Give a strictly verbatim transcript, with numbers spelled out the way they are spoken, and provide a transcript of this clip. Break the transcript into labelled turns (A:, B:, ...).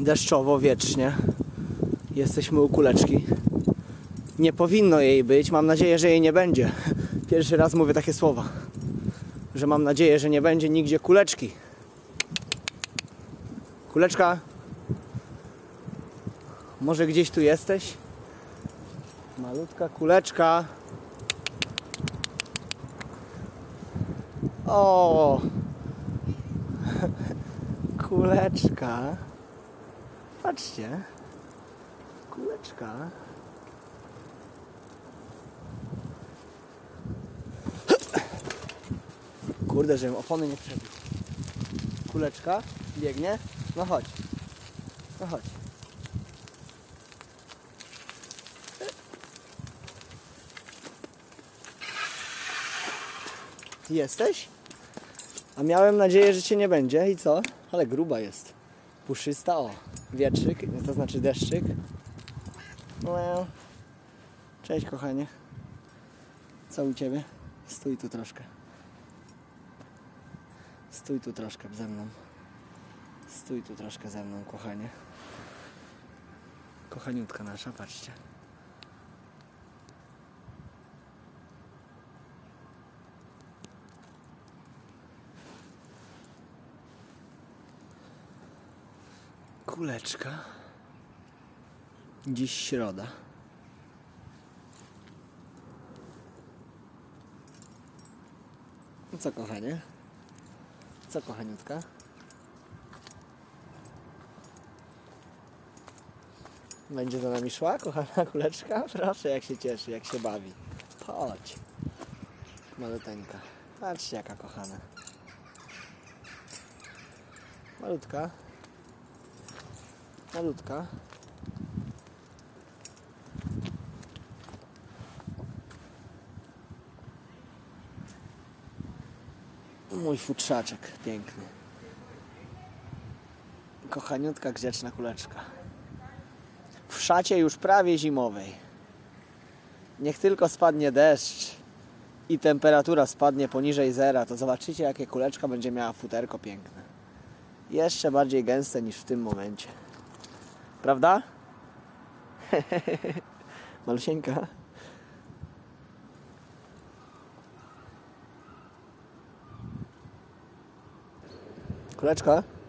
A: deszczowo, wiecznie. Jesteśmy u kuleczki. Nie powinno jej być, mam nadzieję, że jej nie będzie. Pierwszy raz mówię takie słowa, że mam nadzieję, że nie będzie nigdzie kuleczki. Kuleczka, może gdzieś tu jesteś? Malutka kuleczka. O, kuleczka. Patrzcie, kuleczka. Kurde, żebym opony nie przebił. Kuleczka biegnie. No chodź. No chodź. Jesteś? A miałem nadzieję, że cię nie będzie. I co? Ale gruba jest. Puszysta, o. Wietrzyk, to znaczy deszczyk. No. Cześć, kochanie. Co u ciebie? Stój tu troszkę. Stój tu troszkę ze mną. Stój tu troszkę ze mną, kochanie. Kochaniutka nasza, patrzcie. Kuleczka. Dziś środa. No co, kochanie? Co, kochaniutka? Będzie za nami szła, kochana kuleczka? Proszę, jak się cieszy, jak się bawi. Chodź. Maluteńka. Patrzcie, jaka kochana. Malutka. Malutka. Mój futrzaczek piękny. Kochaniutka, grzeczna kuleczka. W szacie już prawie zimowej. Niech tylko spadnie deszcz i temperatura spadnie poniżej zera, to zobaczycie, jakie kuleczka będzie miała futerko piękne. Jeszcze bardziej gęste niż w tym momencie. Prawda? Malusieńka. Kuleczka?